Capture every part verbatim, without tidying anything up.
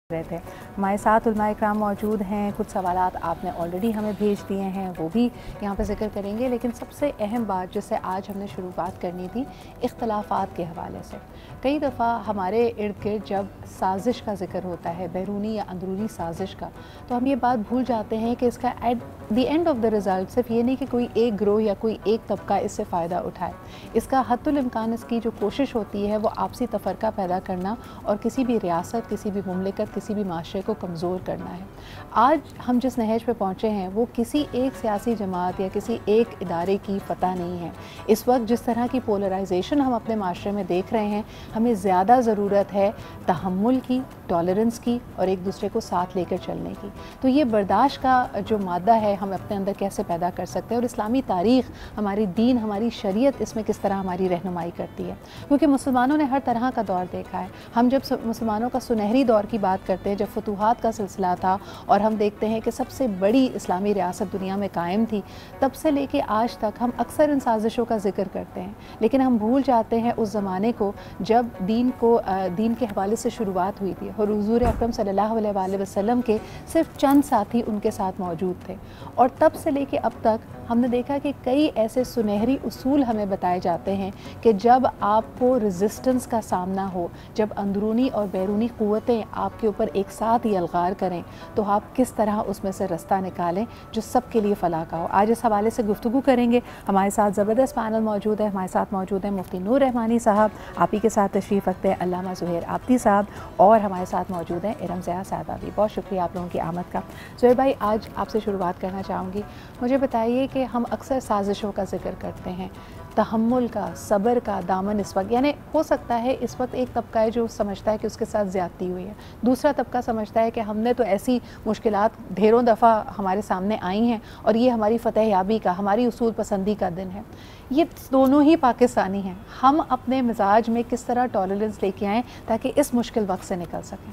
रहे थे। हमारे साथ उलमा इकराम मौजूद हैं। कुछ सवालात आपने ऑलरेडी हमें भेज दिए हैं, वो भी यहाँ पे ज़िक्र करेंगे। लेकिन सबसे अहम बात जिससे आज हमने शुरुआत करनी थी, इख्तलाफात के हवाले से। कई दफ़ा हमारे इर्द गिर्द जब साजिश का ज़िक्र होता है, बैरूनी या अंदरूनी साजिश का, तो हम ये बात भूल जाते हैं कि इसका at the end of the result सिर्फ ये नहीं कि कोई एक ग्रोह या कोई एक तबका इससे फ़ायदा उठाए। इसका हद्दुल इम्कान इसकी जो कोशिश होती है वो आपसी तफ़रका पैदा करना और किसी भी रियासत, किसी भी मुमलिकत, किसी भी माशरे को कमज़ोर करना है। आज हम जिस नहज पे पहुँचे हैं वो किसी एक सियासी जमात या किसी एक इदारे की फ़तह नहीं है। इस वक्त जिस तरह की पोलराइजेशन हम अपने माशरे में देख रहे हैं, हमें ज़्यादा ज़रूरत है तहम्मुल की, टॉलरेंस की और एक दूसरे को साथ लेकर चलने की। तो ये बर्दाश्त का जो मादा है हम अपने अंदर कैसे पैदा कर सकते हैं और इस्लामी तारीख़, हमारी दीन, हमारी शरीयत इसमें किस तरह हमारी रहनुमाई करती है। क्योंकि मुसलमानों ने हर तरह का दौर देखा है। हम जब मुसलमानों का सुनहरी दौर की बात करते हैं, जब फतूहात का सिलसिला था और हम देखते हैं कि सबसे बड़ी इस्लामी रियासत दुनिया में कायम थी, तब से लेके आज तक हम अक्सर इन साजिशों का जिक्र करते हैं। लेकिन हम भूल जाते हैं उस ज़माने को जब दीन को दीन के हवाले से शुरुआत हुई थी और हुज़ूर अकरम सल्लल्लाहु अलैहि वसल्लम के सिर्फ चंद साथी उनके साथ मौजूद थे। और तब से लेके अब तक हमने देखा कि कई ऐसे सुनहरी उसूल हमें बताए जाते हैं कि जब आपको रेजिस्टेंस का सामना हो, जब अंदरूनी और बैरूनी क़ुव्वतें आपके ऊपर एक साथ ही अलगार करें, तो आप किस तरह उसमें से रास्ता निकालें जो सबके लिए फ़लाह का हो। आज इस हवाले से गुफ्तगू करेंगे। हमारे साथ ज़बरदस्त पैनल मौजूद है। हमारे साथ मौजूद हैं मुफ्ती नूर रहमानी साहब, आप ही के साथ तशरीफ़ रखते हैं अल्लामा ज़ुहैर आब्दी साहब, और हमारे साथ मौजूद हैं इरम ज़िया साहबा भी। बहुत शुक्रिया आप लोगों की आमद का। ज़ुहैर भाई, आज आपसे शुरुआत करना चाहूँगी। मुझे बताइए कि हम अक्सर साजिशों का जिक्र करते हैं, तहम्मुल का, सब्र का दामन इस वक्त, यानी हो सकता है इस वक्त एक तबका है जो समझता है कि उसके साथ ज़्यादती हुई है, दूसरा तबका समझता है कि हमने तो ऐसी मुश्किलात ढेरों दफ़ा हमारे सामने आई हैं और ये हमारी फ़तह याबी का, हमारी उसूल पसंदी का दिन है। ये दोनों ही पाकिस्तानी हैं। हम अपने मिजाज में किस तरह टॉलरेंस लेके आएँ ताकि इस मुश्किल वक्त से निकल सकें।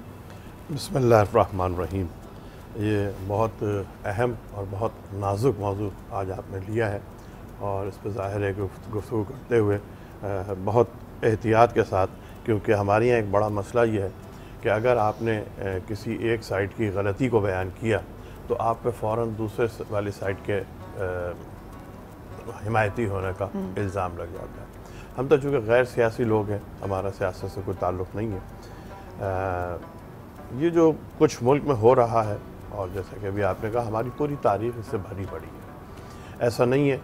बिस्मिल्लाहिर्रहमानिर्रहीम। ये बहुत अहम और बहुत नाजुक मौजू आज आपने लिया है और इस पर ज़ाहिर है कि गुफ्तगू करते हुए बहुत एहतियात के साथ, क्योंकि हमारे यहाँ एक बड़ा मसला ये है कि अगर आपने किसी एक साइड की गलती को बयान किया तो आप पे फ़ौरन दूसरे वाली साइड के हिमायती होने का इल्ज़ाम लग जाता है। हम तो चूँकि गैर सियासी लोग हैं, हमारा सियासत से कोई ताल्लुक़ नहीं है। ये जो कुछ मुल्क में हो रहा है, और जैसा कि अभी आपने कहा, हमारी पूरी तारीख़ इससे भरी पड़ी है। ऐसा नहीं है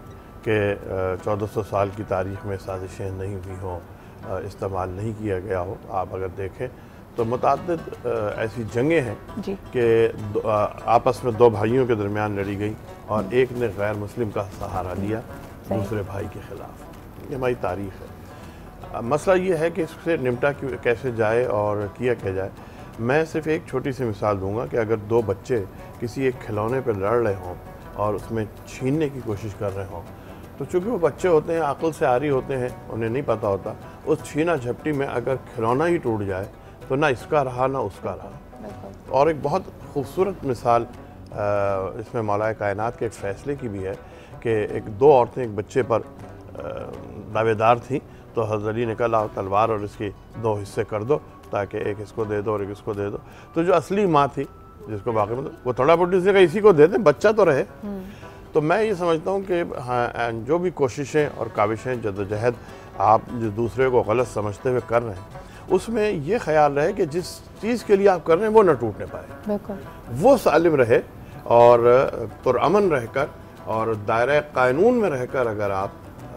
कि चौदह सौ साल की तारीख़ में साजिशें नहीं हुई हों, इस्तेमाल नहीं किया गया हो। आप अगर देखें तो मुतअद्दिद ऐसी जंगें हैं कि आपस में दो भाइयों के दरमियान लड़ी गई और एक ने गैर मुस्लिम का सहारा लिया दूसरे भाई के ख़िलाफ़। ये हमारी तारीख़ है। मसला ये है कि इससे निपटा कैसे जाए और किया क्या जाए। मैं सिर्फ एक छोटी सी मिसाल दूंगा कि अगर दो बच्चे किसी एक खिलौने पर लड़ रहे हों और उसमें छीनने की कोशिश कर रहे हों, तो चूँकि वो बच्चे होते हैं, अक्ल से आरी होते हैं, उन्हें नहीं पता होता, उस छीना झपटी में अगर खिलौना ही टूट जाए तो ना इसका रहा ना उसका रहा। और एक बहुत खूबसूरत मिसाल इसमें मौलाए कायनात के एक फ़ैसले की भी है कि एक दो औरतें एक बच्चे पर दावेदार थीं, तो हज़रत अली ने कहा लाओ तलवार और इसके दो हिस्से कर दो ताकि एक इसको दे दो और एक इसको दे दो। तो जो असली माँ थी, जिसको बाकी मतलब वो थोड़ा बहुत इसने कहा इसी को दे दें, बच्चा तो रहे। तो मैं ये समझता हूँ कि हाँ, जो भी कोशिशें और काविशें, जद्दोजहद आप जो दूसरे को गलत समझते हुए कर रहे हैं, उसमें ये ख्याल रहे कि जिस चीज़ के लिए आप कर रहे हैं वो न टूटने पाए, वो सालिम रहे और पुरअमन रहकर और दायरे कानून में रहकर अगर आप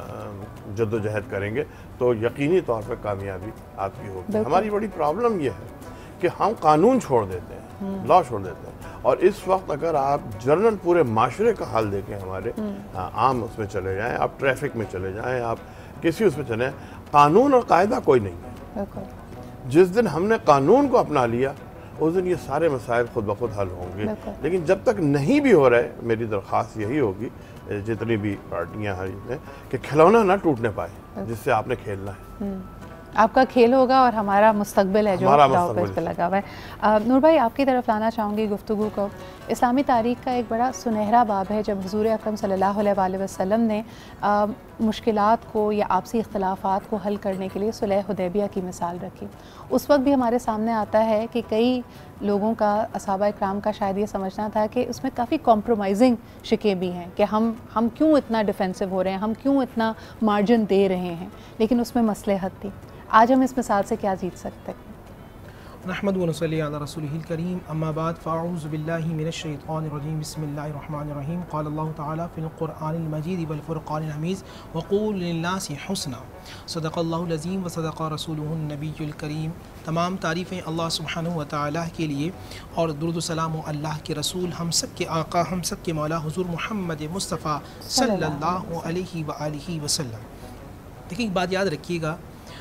जद्दोजहद करेंगे तो यकीनी तौर पर कामयाबी आपकी होगी। हमारी बड़ी प्रॉब्लम यह है कि हम कानून छोड़ देते हैं, लॉ छोड़ देते हैं। और इस वक्त अगर आप जनरल पूरे माशरे का हाल देखें, हमारे आम उसमें चले जाएं, आप ट्रैफिक में चले जाएं, आप किसी उसमें चले जाएं, कानून और कायदा कोई नहीं है। जिस दिन हमने कानून को अपना लिया उस दिन ये सारे मसाइल खुद ब खुद हल होंगे। लेकिन जब तक नहीं भी हो रहे, मेरी दरख्वास्त यही होगी जितनी भी पार्टियां हैं कि खिलौना ना टूटने पाए जिससे आपने खेलना है। आपका खेल होगा और हमारा मुस्तकबिल है जो दाव पे इस पे लगा हुआ है। नूर भाई, आपकी तरफ लाना चाहूँगी गुफ्तगू को। इस्लामी तारीख़ का एक बड़ा सुनहरा बाब है जब हुज़ूर अकरम सल्लल्लाहु अलैहि वसल्लम ने मुश्किलात को या आपसी इख्तलाफात को हल करने के लिए सुलह हुदैबिया की मिसाल रखी। उस वक्त भी हमारे सामने आता है कि कई लोगों का, असहाबा इकराम का शायद ये समझना था कि उसमें काफ़ी कॉम्प्रोमाइजिंग शिकें भी हैं कि हम हम क्यों इतना डिफेंसिव हो रहे हैं, हम क्यों इतना मार्जिन दे रहे हैं, लेकिन उसमें मसलहत थी। आज हम इस मिसाल से क्या जीत सकते हैं? नहमदु व नसल्ली अला रसूलिहिल करीम, अम्मा बाद, फ़अऊज़ु बिल्लाहि मिनश शैतानिर रजीम, बिस्मिल्लाहिर रहमानिर रहीम। क़ाल अल्लाहु तआला फ़िल क़ुरआनिल मजीद वल फ़ुरक़ानिल हमीद व क़ूलु लिन्नासि हुस्ना, सदक़ल्लाहुल अज़ीम व सदक़ रसूलुहुन नबियुल करीम। तमाम तारीफ़ें अल्लाह सुब्हानहु व तआला के लिए और दुरूद व सलाम अल्लाह के रसूल, हम सब के आका, हम सब के मौला हुज़ूर मोहम्मद मुस्तफ़ा सल्लल्लाहु अलैहि व आलिहि वसल्लम। देखिए एक बात याद रखिएगा,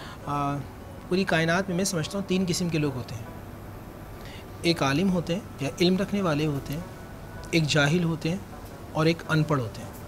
पूरी कायनात में मैं समझता हूँ तीन किस्म के लोग होते हैं। एक आलिम होते हैं या इल्म रखने वाले होते हैं, एक जाहिल होते हैं और एक अनपढ़ होते हैं।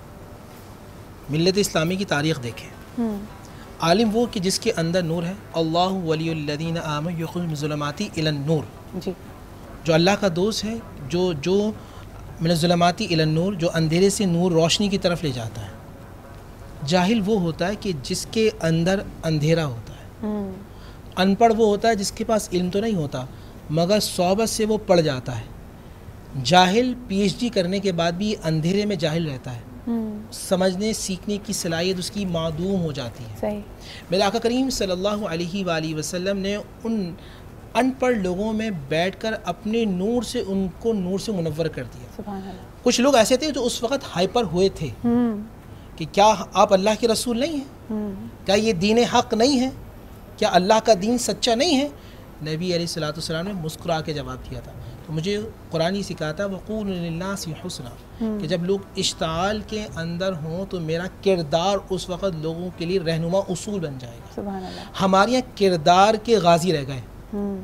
मिल्लत इस्लामी की तारीख़ देखें, आलिम वो कि जिसके अंदर नूर है, अल्लाहु वलियुल्लज़ीना आमनु युख़्रिजुहुम मिनज़्ज़ुलुमाति इलन नूर, जी, जो अल्लाह का दोस्त है, जो जो मिनज़्ज़ुलुमाति इलन नूर, जो अंधेरे से नूर रोशनी की तरफ ले जाता है। जाहिल वो होता है कि जिसके अंदर अंधेरा होता है। अनपढ़ वो होता है जिसके पास इल्म तो नहीं होता मगर सोबत से वो पढ़ जाता है। जाहिल पीएचडी करने के बाद भी अंधेरे में जाहिल रहता है, समझने सीखने की सलाहियत उसकी मादूम हो जाती है। सही। मेरे आका करीम सल्लल्लाहु अलैहि वालैहि वसल्लम ने उन अनपढ़ लोगों में बैठकर अपने नूर से उनको नूर से मुनव्वर कर दिया। सुभान अल्लाह। कुछ लोग ऐसे थे जो उस वक़्त हाइपर हुए थे कि क्या आप अल्लाह के रसूल नहीं हैं, क्या ये दीन हक़ नहीं है, क्या अल्लाह का दीन सच्चा नहीं है। नबी अलैहिस्सलातु वस्सलाम ने मुस्कुरा के जवाब दिया था। तो मुझे कुरान ही सिखाता वक़ूलु लिन्नासि हुस्ना, कि जब लोग इश्ताल के अंदर हों तो मेरा किरदार उस वक़्त लोगों के लिए रहनुमा उसूल बन जाएगा। सुभान अल्लाह। हमारे यहाँ किरदार के गाजी रह गए,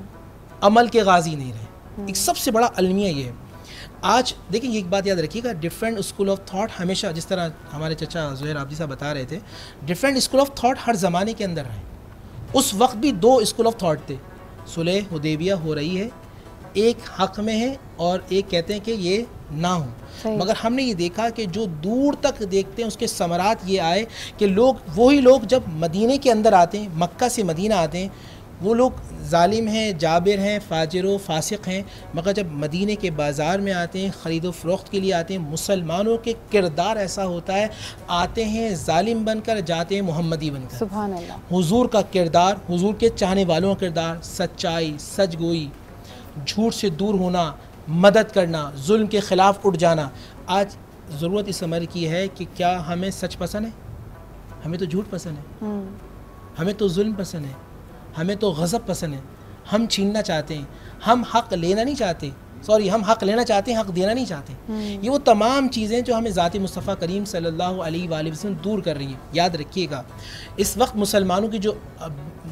अमल के गाजी नहीं रहे। एक सबसे बड़ा अलमिया ये है। आज देखिए एक बात याद रखिएगा, डिफरेंट स्कूल ऑफ थॉट हमेशा, जिस तरह हमारे चचा ज़ुहैर आबदी साहब बता रहे थे, डिफरेंट स्कूल ऑफ थॉट हर ज़माने के अंदर रहे। उस वक्त भी दो स्कूल ऑफ थॉट थे। सुलह हुदैबिया हो रही है, एक हक़ में है और एक कहते हैं कि ये ना हो। मगर हमने ये देखा कि जो दूर तक देखते हैं उसके समरात ये आए कि लोग, वही लोग जब मदीने के अंदर आते हैं, मक्का से मदीना आते हैं, वो लोग जालिम हैं, जाबिर हैं, फाजिर फासिक हैं, मगर जब मदीने के बाज़ार में आते हैं, ख़रीद व फ़रोख्त के लिए आते हैं, मुसलमानों के किरदार ऐसा होता है, आते हैं जालिम बनकर, जाते हैं मोहम्मदी बनकर। सुभान अल्लाह। हुजूर का किरदार, हुजूर के चाहने वालों का किरदार, सच्चाई, सचगोई, झूठ से दूर होना, मदद करना, जुल्म के ख़िलाफ़ उठ जाना। आज ज़रूरत इस अमर की है कि क्या हमें सच पसंद है? हमें तो झूठ पसंद है, हमें तो जुल्म पसंद है, हमें तो गज़ब पसंद है। हम छीनना चाहते हैं, हम हक़ लेना नहीं चाहते, सॉरी हम हक़ लेना चाहते हैं, हक़ देना नहीं चाहते। ये वो तमाम चीज़ें जो हमें ज़ाती मुस्तफ़ा करीम सल्लल्लाहु अलैहि वसल्लम दूर कर रही हैं। याद रखिएगा, इस वक्त मुसलमानों की जो आ,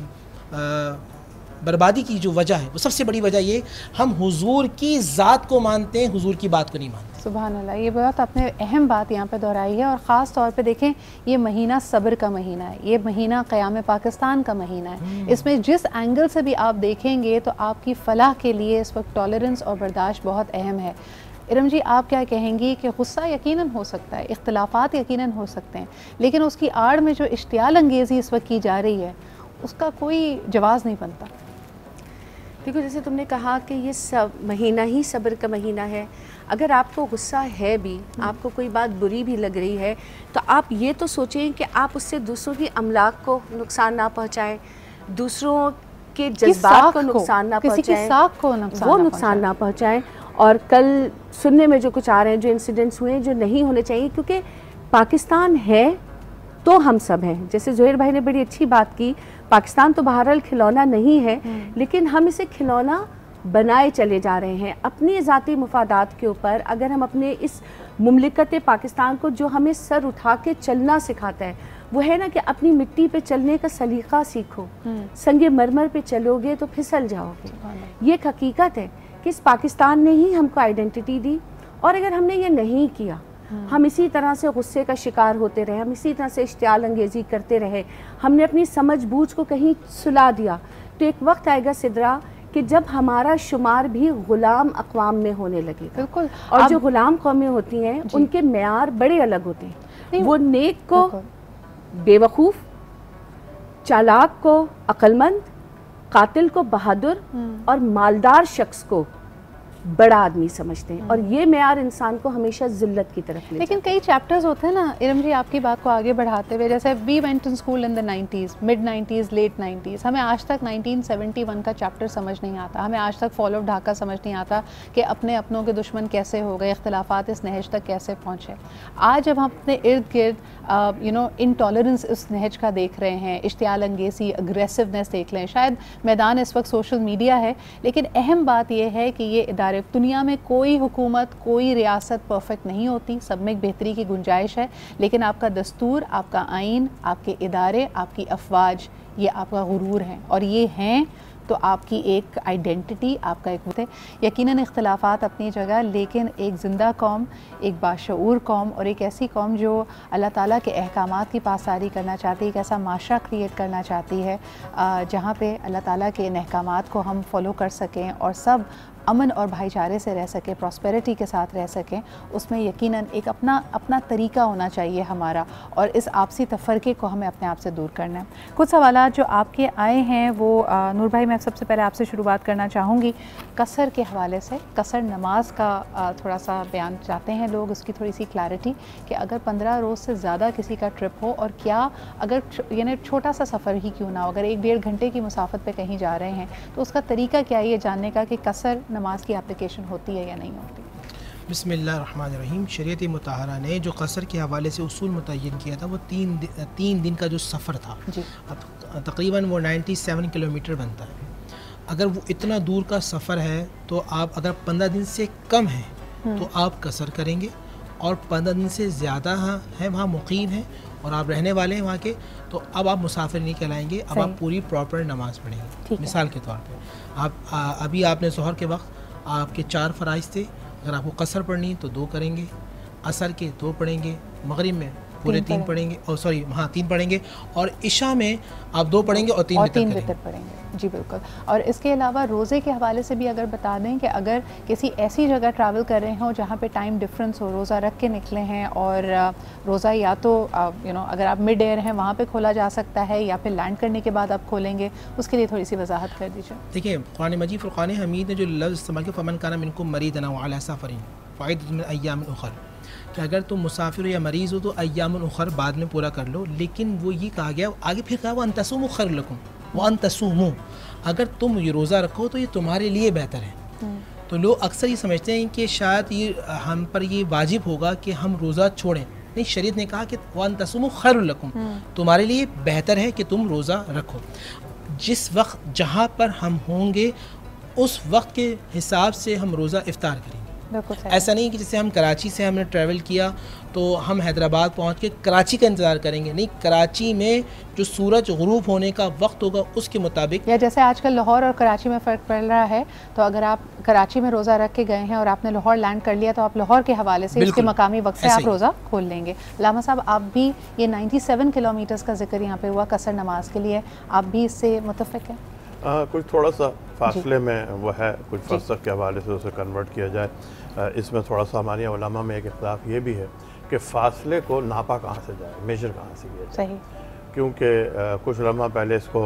आ, बर्बादी की जो वजह है, वो सबसे बड़ी वजह ये, हम हुजूर की ज़ात को मानते हैं, हुजूर की बात को नहीं मानते। सुभान अल्लाह। ये बहुत आपने अहम बात यहाँ पे दोहराई है और ख़ास तौर पे देखें, ये महीना सब्र का महीना है, ये महीना क़याम पाकिस्तान का महीना है। इसमें जिस एंगल से भी आप देखेंगे तो आपकी फ़लाह के लिए इस वक्त टॉलरेंस और बर्दाश्त बहुत अहम है। इरम जी, आप क्या कहेंगी कि गुस्सा यकीनन हो सकता है, इख्तिलाफ़ात यकीनन हो सकते हैं, लेकिन उसकी आड़ में जो इश्तियाल अंगेज़ी इस वक्त की जा रही है उसका कोई जवाज़ नहीं बनता। देखो, जैसे तुमने कहा कि ये सब महीना ही सब्र का महीना है। अगर आपको गुस्सा है भी, आपको कोई बात बुरी भी लग रही है, तो आप ये तो सोचें कि आप उससे दूसरों की अमलाक को नुकसान ना पहुंचाएं, दूसरों के जज्बात को नुकसान ना पहुंचाएं, वो नुकसान ना पहुंचाएं। और कल सुनने में जो कुछ आ रहे हैं, जो इंसिडेंट्स हुए हैं, जो नहीं होने चाहिए, क्योंकि पाकिस्तान है तो हम सब हैं। जैसे ज़ुहैर भाई ने बड़ी अच्छी बात की, पाकिस्तान तो बहरहाल खिलौना नहीं है, लेकिन हम इसे खिलौना बनाए चले जा रहे हैं अपनी ज़ाती मुफादात के ऊपर। अगर हम अपने इस मुमलिकत पाकिस्तान को, जो हमें सर उठा के चलना सिखाता है, वो है ना कि अपनी मिट्टी पे चलने का सलीका सीखो, संगे मरमर पे चलोगे तो फिसल जाओगे। ये एक हकीकत है कि इस पाकिस्तान ने ही हमको आइडेंटिटी दी, और अगर हमने ये नहीं किया, हम इसी तरह से गुस्से का शिकार होते रहे, हम इसी तरह से इश्तियाल अंगेज़ी करते रहे, हमने अपनी समझ बूझ को कहीं सुला दिया, तो एक वक्त आएगा सिदरा कि जब हमारा शुमार भी गुलाम अक़वाम में होने लगेगा। बिल्कुल। और जो गुलाम कौमें होती हैं उनके मेयार बड़े अलग होते हैं। वो नेक को बेवकूफ़, चालाक को अक्लमंद, कातिल को बहादुर और मालदार शख्स को बड़ा आदमी समझते हैं, और ये मेयार इंसान को हमेशा जिल्लत की तरफ ले लेकिन कई चैप्टर्स होते हैं ना इरम जी, आपकी बात को आगे बढ़ाते हुए, जैसे we went in school in the nineties, mid nineties, late nineties, हमें आज तक नाइनटीन सेवेंटी वन का चैप्टर समझ नहीं आता, हमें आज तक फॉल ऑफ ढाका समझ नहीं आता कि अपने अपनों के दुश्मन कैसे हो गए, इख्तलाफात इस नहज तक कैसे पहुँचे। आज जब हम अपने इर्द गिर्द यू नो इनटॉलरेंस इस नहज का देख रहे हैं, इश्तियाल अंगेज़ी, अग्रेसिवनेस देख लें, शायद मैदान इस वक्त सोशल मीडिया है, लेकिन अहम बात यह है कि ये इदारे, दुनिया में कोई हुकूमत, कोई रियासत परफेक्ट नहीं होती, सब में एक बेहतरी की गुंजाइश है, लेकिन आपका दस्तूर, आपका आइन, आपके इदारे, आपकी अफवाज, ये आपका गुरूर है, और ये हैं तो आपकी एक आइडेंटिटी, आपका एक होते। यकीनन इख्तलाफात अपनी जगह, लेकिन एक ज़िंदा कौम, एक बाशऊर कौम, और एक ऐसी कौम जो अल्लाह ताला के अहकामात की पासदारी करना चाहती है, एक ऐसा माशरा क्रिएट करना चाहती है जहाँ पे अल्लाह ताला के इन अहकामात को हम फॉलो कर सकें और सब अमन और भाईचारे से रह सकें, प्रॉस्पेरिटी के साथ रह सकें, उसमें यकीनन एक अपना अपना तरीका होना चाहिए हमारा, और इस आपसी तफरके को हमें अपने आप से दूर करना है। कुछ सवालात जो आपके आए हैं वो आ, नूर भाई, मैं सबसे पहले आपसे शुरुआत करना चाहूँगी कसर के हवाले से। कसर नमाज का आ, थोड़ा सा बयान चाहते हैं लोग, उसकी थोड़ी सी क्लैरिटी कि अगर पंद्रह रोज़ से ज़्यादा किसी का ट्रिप हो, और क्या अगर यानी छोटा सा सफ़र ही क्यों ना हो, अगर एक डेढ़ घंटे की मुसाफत पे कहीं जा रहे हैं, तो उसका तरीका क्या है ये जानने का कि कसर नमाज की एप्लीकेशन होती है या नहीं होती। बिस्मिल्लाहिर्रहमानिर्रहीम। शरीयत मुतहरा ने जो कसर के हवाले से उसूल मुतय्यन किया था वो तीन दि, तीन दिन का जो सफ़र था, अब तकरीबन वो सत्तानवे किलोमीटर बनता है। अगर वो इतना दूर का सफ़र है तो आप अगर पंद्रह दिन से कम है तो आप कसर करेंगे, और पंद्रह दिन से ज़्यादा हैं वहाँ मुकीम हैं और आप रहने वाले हैं वहाँ के, तो अब आप मुसाफिर नहीं कहलाएंगे, अब आप पूरी प्रॉपर नमाज़ पढ़ेंगे। मिसाल के तौर पे आप आ, अभी आपने ज़ोहर के वक्त आपके चार फ़राइज़ थे, अगर आपको कसर पढ़नी तो दो करेंगे, असर के दो पढ़ेंगे, मगरिब में पूरे तीन, तीन पढ़ेंगे, और सॉरी हाँ तीन पढ़ेंगे, और इशा में आप दो पढ़ेंगे और तीन, और तीन वितर पढ़ेंगे। जी बिल्कुल। और इसके अलावा रोज़े के हवाले से भी अगर बता दें कि अगर किसी ऐसी जगह ट्रैवल कर रहे हों जहाँ पे टाइम डिफरेंस हो, रोज़ा रख के निकले हैं, और रोज़ा या तो यू नो अगर आप मिड एयर हैं वहाँ पे खोला जा सकता है, या फिर लैंड करने के बाद आप खोलेंगे, उसके लिए थोड़ी सी वजाहत कर दीजिए। देखिए, कुरान मजीद फुरक़ान हमीद ने जो लफ्ज़ इस्तेमाल किया, फ़मन कान मिनकुम मरीदन औ अला सफ़रिन फ़इद्दतुम मिन अय्यामिन उख़र, कि अगर तुम मुसाफिर या मरीज़ हो तो अय्यामुन उख़र बाद में पूरा कर लो, लेकिन वो ये कहा गया आगे, फिर कहा वो अन तसूमू खैर लकुम व अन तसूमू, अगर तुम ये रोज़ा रखो तो ये तुम्हारे लिए बेहतर है। तो लोग अक्सर ये समझते हैं कि शायद ये हम पर ये वाजिब होगा कि हम रोज़ा छोड़ें, नहीं, शरीयत ने कहा कि व अन तसूमू खैर लकुम, तुम्हारे लिए बेहतर है कि तुम रोज़ा रखो। जिस वक्त जहाँ पर हम होंगे उस वक्त के हिसाब से हम रोज़ा इफ्तार करेंगे। ऐसा नहीं कि जैसे हम कराची से हमने ट्रैवल किया तो हम हैदराबाद पहुंच के कराची का इंतज़ार करेंगे, नहीं, कराची में जो सूरज गुरूब होने का वक्त होगा उसके मुताबिक, या जैसे आजकल लाहौर और कराची में फ़र्क पड़ रहा है, तो अगर आप कराची में रोज़ा रख के गए हैं और आपने लाहौर लैंड कर लिया तो आप लाहौर के हवाले से इसके मकामी वक्त से आप रोज़ा खोल लेंगे। लामा साहब, आप भी ये सत्तानवे किलोमीटर्स का जिक्र यहाँ पे हुआ कसर नमाज के लिए, आप भी इससे मुतफ़िक़ हैं? आ, कुछ थोड़ा सा फासले में वो है, कुछ फलसफे के हवाले से उसे कन्वर्ट किया जाए। आ, इसमें थोड़ा सा हमारी उलमा में एक इख्तिलाफ ये भी है कि फ़ासले को नापा कहाँ से जाए, मेजर कहाँ से किया जाए। सही। क्योंकि कुछ उलमा पहले इसको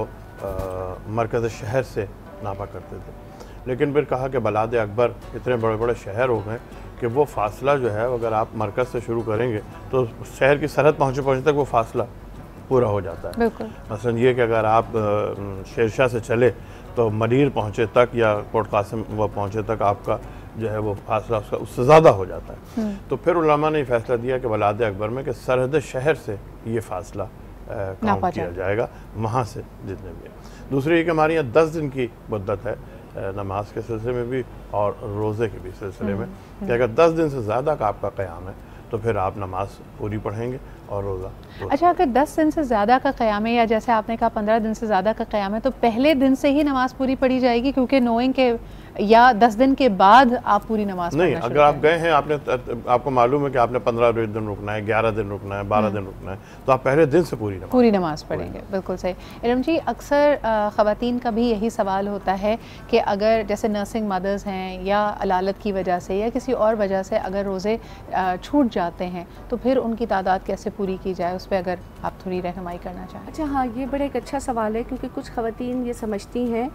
मरकज़ शहर से नापा करते थे, लेकिन फिर कहा कि बलाद अकबर इतने बड़े बड़े शहर हो गए कि वो फ़ासला जो है अगर आप मरकज़ से शुरू करेंगे तो शहर की सरहद पहुँचे पहुँचते तक वो फ़ासला पूरा हो जाता है। मसलन ये कि अगर आप शेरशाह से चले तो मरीर पहुँचे तक या कोट कासिम वो पहुँचे तक आपका जो है वो फासला उसका उससे ज़्यादा हो जाता है। तो फिर उलमा ने फैसला दिया कि बलाद अकबर में कि सरहद शहर से ये फासला काउंट किया जाएगा, वहाँ से जितने भी है। दूसरी ये कि हमारे यहाँ दस दिन की मुद्दत है नमाज के सिलसिले में भी और रोज़े के भी सिलसिले में, कि अगर दस दिन से ज़्यादा का आपका क़याम है तो फिर आप नमाज पूरी पढ़ेंगे और रोज़ा। अच्छा, अगर दस दिन से ज़्यादा का क़याम है, या जैसे आपने कहा पंद्रह दिन से ज़्यादा का क़याम है, तो पहले दिन से ही नमाज पूरी पढ़ी जाएगी, क्योंकि नोइंग के, या दस दिन के बाद आप पूरी नमाज नहीं, अगर आप गए हैं, आपने आपको मालूम है कि आपने पंद्रह दिन रुकना है, ग्यारह दिन रुकना है, बारह दिन रुकना है, तो आप पहले दिन से पूरी नमाज पूरी नमाज पढ़ेंगे। बिल्कुल सही। इरम जी, अक्सर ख़वातीन का भी यही सवाल होता है कि अगर जैसे नर्सिंग मदर्स हैं या अलालत की वजह से या किसी और वजह से अगर रोज़े छूट जाते हैं तो फिर उनकी तादाद कैसे पूरी की जाए, उस पर अगर आप थोड़ी रहनुमाई करना चाहें। अच्छा हाँ, ये बड़ा एक अच्छा सवाल है, क्योंकि कुछ ख़वातीन ये समझती हैं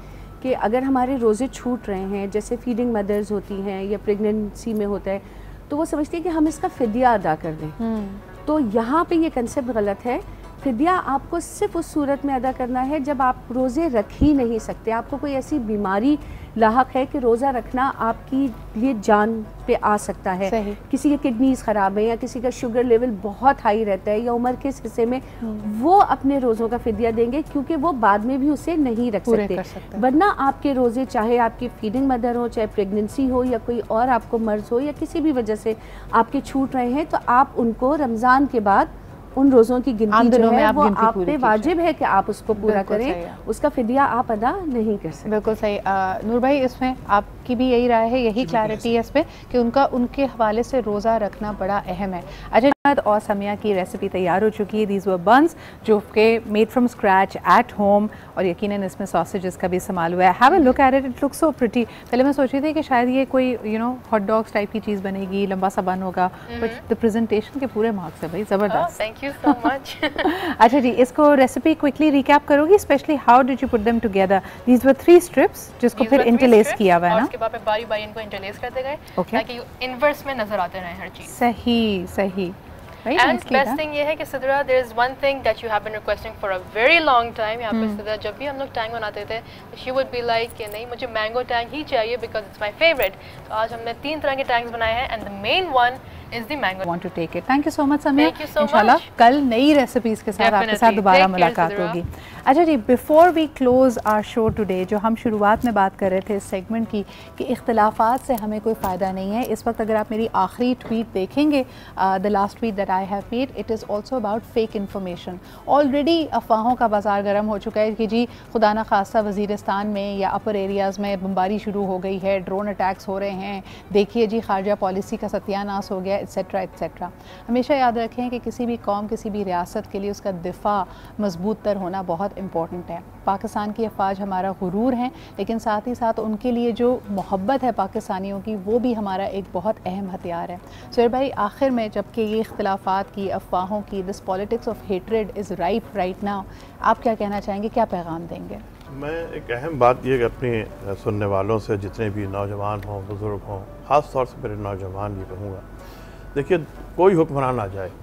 कि अगर हमारे रोज़े छूट रहे हैं, जैसे फीडिंग मदर्स होती हैं या प्रेगनेंसी में होता है, तो वो समझती है कि हम इसका फ़िदिया अदा कर दें। तो यहाँ पे ये कंसेप्ट गलत है। फ़िदिया आपको सिर्फ उस सूरत में अदा करना है जब आप रोज़े रख ही नहीं सकते, आपको कोई ऐसी बीमारी लाहक है कि रोज़ा रखना आपकी लिए जान पे आ सकता है। सही। किसी के किडनीज ख़राब है या किसी का शुगर लेवल बहुत हाई रहता है या उम्र के इस हिस्से में, वो अपने रोज़ों का फ़िदिया देंगे क्योंकि वो बाद में भी उसे नहीं रख पूरे सकते, कर सकते। वरना आपके रोज़े चाहे आपकी फीडिंग मदर हो, चाहे प्रेगनेंसी हो या कोई और आपको मर्ज़ हो या किसी भी वजह से आपके छूट रहे हैं, तो आप उनको रमज़ान के बाद उन रोज़ों की गिनती जो है वो आप पे वाजिब है कि आप उसको पूरा करें, उसका फ़िदिया आप अदा नहीं कर सकते। बिल्कुल सही। नूर भाई, इसमें आपकी भी यही राय है, यही क्लैरिटी है इस पर कि उनका उनके हवाले से रोज़ा रखना बड़ा अहम है। अच्छा, और समिया की रेसिपी तैयार हो चुकी है। दीज वर बंस जो कि made from scratch at home, और यकीनन इसमें सॉसेजेस का भी इस्तेमाल हुआ है। Have a look at it, it looks so pretty. पहले मैं सोच रही थी कि शायद ये कोई you know hot dogs type की चीज़ बनेगी, लंबा सा बन होगा, बट द प्रेजेंटेशन के पूरे मार्क्स है भाई, ज़बरदस्त। Thank you so much. अच्छा जी, इसको रेसिपी क्विकली रिकैप करोगी, specially how did you put them together? These were three strips जिसको फिर इंटरलेस किया हुआ है ना, उसके बाद बारी बारी इनको इंटरलेस करते गए Okay. ताकि इनवर्स में नजर आते रहे हर चीज। सही सही। एंड बेस्ट थिंग ये है कि Sidra, there is one thing that you have been requesting for a very long time. यहाँ पे सिद्रा जब भी हम लोग टैंग बनाते थे, शी वुड बी लाइक कि नहीं मुझे मैंगो टैंग ही चाहिए बिकॉज इट्स माय फेवरेट। तो आज हमने तीन तरह के टैंग्स बनाए हैं and the main one is the mango. Want to take it. Thank you so much Samia. Thank you so इंशाल्लाह much. कल नई रेसिपीज के साथ आपके साथ Definitely. दोबारा Take care, मुलाकात Sidra. होगी। अच्छा जी, before we close our show today, जो हम शुरुआत में बात कर रहे थे इस सेगमेंट की कि इख्तलाफात से हमें कोई फ़ायदा नहीं है, इस वक्त अगर आप मेरी आखिरी ट्वीट देखेंगे, the last tweet that I have made, it is also about fake information. Already अफवाहों का बाजार गर्म हो चुका है कि जी खुदा न खास्ता वज़ीरिस्तान में या अपर एरियाज़ में बमबारी शुरू हो गई है, ड्रोन अटैक्स हो रहे हैं, देखिए जी खारजा पॉलिसी का सत्यानाश हो गया, एट्सेट्रा एट्सेट्रा। हमेशा याद रखें कि किसी भी कौम, किसी भी रियासत के लिए उसका दिफा मजबूत तर होना बहुत इम्पॉर्टेंट है। पाकिस्तान की अफवाज हमारा गुरूर हैं, लेकिन साथ ही साथ उनके लिए जो मोहब्बत है पाकिस्तानियों की, वो भी हमारा एक बहुत अहम हथियार है। सुहेल भाई, आखिर में जबकि ये इख्तलाफात की, अफवाहों की, this politics of hatred is ripe right now, आप क्या कहना चाहेंगे, क्या पैगाम देंगे? मैं एक अहम बात ये अपने सुनने वालों से, जितने भी नौजवान हों, बुज़ुर्ग हों, ख़ास तौर से मेरे नौजवान ये कहूँगा, देखिए कोई हुक्मरान आ जाए,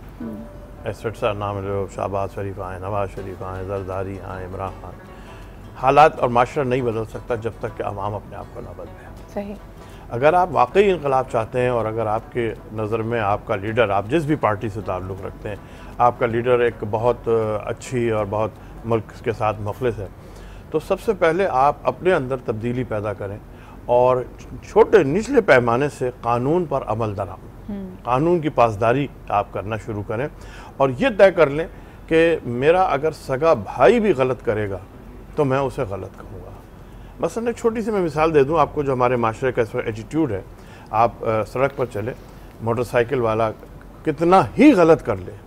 एसड साहब नाम लो, शहबाज शरीफ आए, नवाज शरीफ आए, जरदारी आए, इमरान खान, हालात और माशरा नहीं बदल सकता जब तक कि अवाम अपने आप को ना बदले। सही। अगर आप वाकई इनकलाब चाहते हैं और अगर आपके नज़र में आपका लीडर, आप जिस भी पार्टी से ताल्लुक़ रखते हैं, आपका लीडर एक बहुत अच्छी और बहुत मुल्क के साथ मुखलिस है, तो सबसे पहले आप अपने अंदर तब्दीली पैदा करें और छोटे निचले पैमाने से कानून पर अमल दराम, कानून की पासदारी आप करना शुरू करें और ये तय कर लें कि मेरा अगर सगा भाई भी गलत करेगा तो मैं उसे गलत कहूँगा। मसलन एक छोटी सी मैं मिसाल दे दूँ आपको, जो हमारे माशरे का इस वक्त एटीट्यूड है, आप आ, सड़क पर चले, मोटरसाइकिल वाला कितना ही गलत कर ले,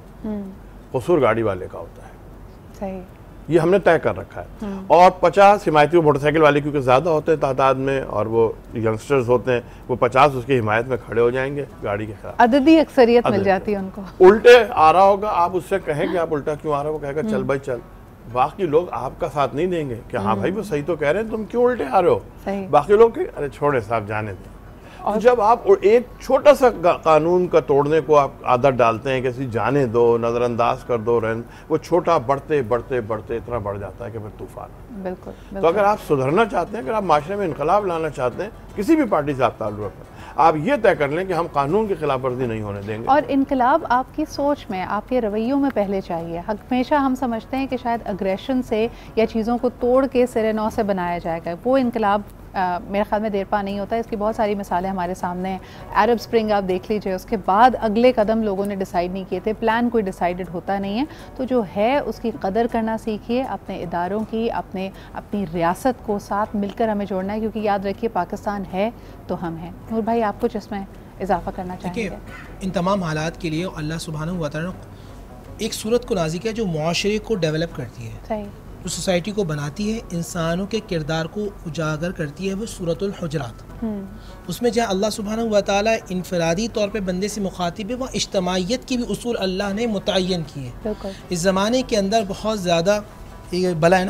कसूर गाड़ी वाले का होता है। सही। ये हमने तय कर रखा है। और पचास हिमायती मोटरसाइकिल वाले क्योंकि ज़्यादा होते हैं तादाद में और वो यंगस्टर्स होते हैं, वो पचास उसकी हिमायत में खड़े हो जाएंगे गाड़ी के खिलाफ, अददी अक्सरियत मिल जाती है उनको। उल्टे आ रहा होगा, आप उससे कहें कि आप उल्टा क्यों आ रहे हो, वो कहेगा चल भाई चल, बाकी लोग आपका साथ नहीं देंगे कि हाँ भाई वो सही तो कह रहे हैं, तुम क्यों उल्टे आ रहे हो। बाकी लोग कि अरे छोड़े साहब जाने दें। और जब आप एक छोटा सा कानून का तोड़ने को आप आदत डालते हैं कि जाने दो, नज़रअंदाज कर दो, रहन, वो छोटा बढ़ते बढ़ते बढ़ते इतना बढ़ जाता है कि फिर तूफान। बिल्कुल, बिल्कुल। तो अगर आप सुधरना चाहते हैं, अगर आप माशरे में इनकलाब लाना चाहते हैं, किसी भी पार्टी से आप ताल्लुक़ रखते हैं, आप ये तय कर लें कि हम कानून की खिलाफ वर्जी नहीं होने देंगे। और इनकलाब आपकी सोच में, आपके रवैयों में पहले चाहिए। हमेशा हम समझते हैं कि शायद अग्रेशन से या चीज़ों को तोड़ के सिरे नौ से बनाया जाएगा, वो इनकलाब Uh, मेरे ख्याल में देर पा नहीं होता। इसकी बहुत सारी मिसालें हमारे सामने हैं। अरब स्प्रिंग आप देख लीजिए, उसके बाद अगले कदम लोगों ने डिसाइड नहीं किए थे, प्लान कोई डिसाइडेड होता नहीं है। तो जो है उसकी कदर करना सीखिए, अपने इदारों की, अपने अपनी रियासत को साथ मिलकर हमें जोड़ना है, क्योंकि याद रखिए पाकिस्तान है तो हम हैं। नूर भाई, आप कुछ इसमें इजाफा करना चाहेंगे? इन तमाम हालात के लिए अल्लाह सुब्हानहू व तआला एक सूरत को नाज़िल किया जो मुआशरे को डेवलप करती है, सही, जो सोसाइटी को बनाती है, इंसानों के किरदार को उजागर करती है, वो सूरतुल हुजरात। उसमें जहाँ अल्लाह सुब्हानहू व तआला इनफरादी तौर पे बंदे से मुखातिब है, वह इज्तमाइयत की भी उसूल अल्लाह ने मुतय्यन किए। इस ज़माने के अंदर बहुत ज़्यादा ये बला है ना,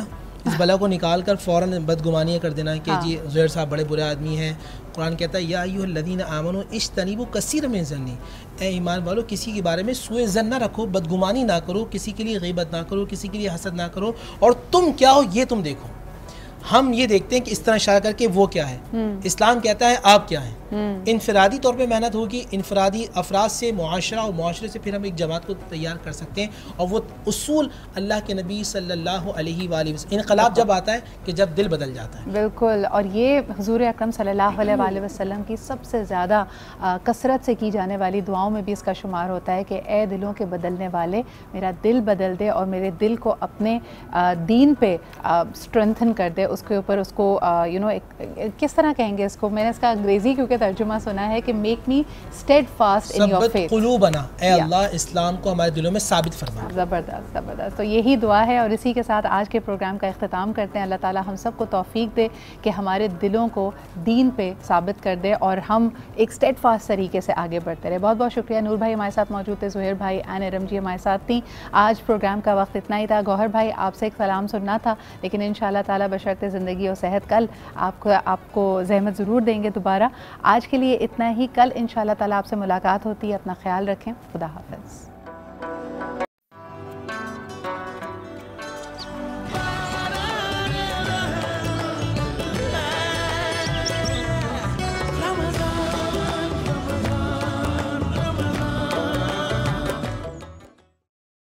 इस बला को निकाल कर फ़ौरन बदगुमानियाँ कर देना कि हाँ। जी ज़ुहैर साहब बड़े बुरे आदमी हैं। कुरान कहता है या अय्युहल्लज़ीना आमनू इज्तनिबू कसीरम मिन ज़न्नी, ए ईमान वालो किसी के बारे में सुए ज़न ना रखो, बदगुमानी ना करो, किसी के लिए गीबत ना करो, किसी के लिए हसद ना करो, और तुम क्या हो ये तुम देखो। हम ये देखते हैं कि इस तरह इशारा करके वो क्या है, इस्लाम कहता है आप क्या हैं। इनफरादी तौर पे मेहनत होगी, इनफरादी अफराद से मुआशरा और मुआशरे से फिर हम एक जमात को तैयार कर सकते हैं, और वो उसूल अल्लाह के नबी सल्लल्लाहु अलैहि वसल्लम, इनकलाब जब आता है कि जब दिल बदल जाता है। बिल्कुल, और ये हुजूर अकरम सल्लल्लाहु अलैहि वसल्लम की सबसे ज़्यादा कसरत से की जाने वाली दुआओं में भी इसका शुमार होता है कि ए दिलों के बदलने वाले मेरा दिल बदल दे और मेरे दिल को अपने आ, दीन पे स्ट्रेंथन कर दे, उसके ऊपर उसको यू नो किस तरह कहेंगे इसको, मैंने इसका अंग्रेज़ी क्योंकि तर्जुमा सुना है कि make me steadfast in your faith, क़ुलूबना, ए अल्लाह इस्लाम को हमारे दिलों में साबित फरमा। ज़बरदस्त ज़बरदस्त। तो यही दुआ है और इसी के साथ आज के प्रोग्राम का इख्तिताम करते हैं। अल्लाह ताला हम सबको तौफीक दे कि हमारे दिलों को दीन पे साबित कर दे और हम एक स्टेडफास्ट तरीके से आगे बढ़ते रहे। बहुत बहुत शुक्रिया। नूर भाई हमारे साथ मौजूद थे, ज़ुहैर भाई, एन इरम जी हमारे साथ थी। आज प्रोग्राम का वक्त इतना ही था। गौहर भाई आपसे एक सलाम सुनना था, लेकिन इंशाअल्लाह ताला बशर्ते ज़िंदगी और सेहत कल आपको आपको ज़हमत ज़रूर देंगे दोबारा। आज के लिए इतना ही, कल इंशाअल्लाह ताला आपसे मुलाकात होती है। अपना ख्याल रखें। खुदा हाफ़िज़।